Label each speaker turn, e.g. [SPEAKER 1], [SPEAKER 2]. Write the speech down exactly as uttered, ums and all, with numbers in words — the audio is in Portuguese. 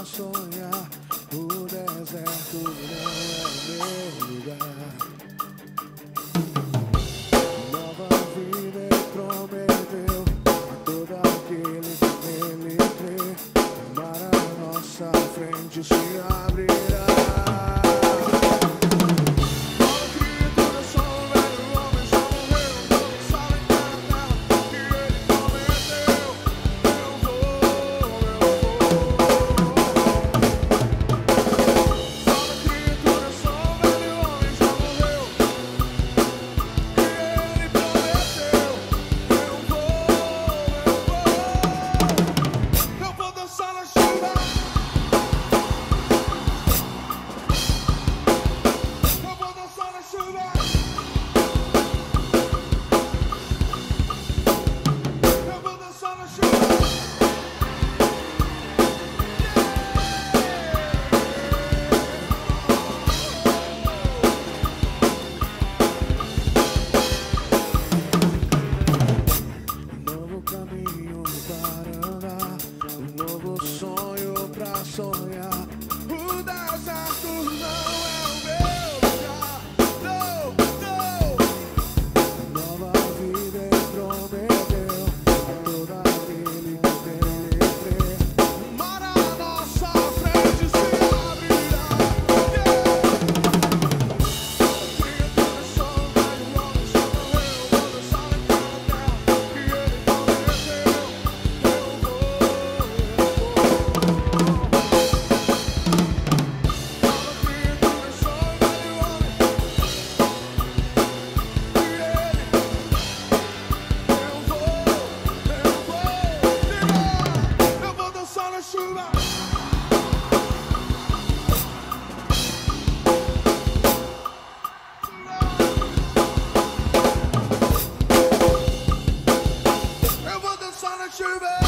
[SPEAKER 1] pra sonhar. O deserto não é meu lugar. Nova vida ele prometeu a todo aquele que nele crê. O mar à nossa frente se abrirá. Sonhar, o deserto não é o meu lugar. Não, não. Nova vida ele prometeu a todo aquele que nele crê. O mar à nossa frente se abrirá. Criatura só vai o homem já morreu. Vou dançar naquela terra que ele prometeu. Eu vou, eu vou. Chuva. Eu vou dançar na chuva.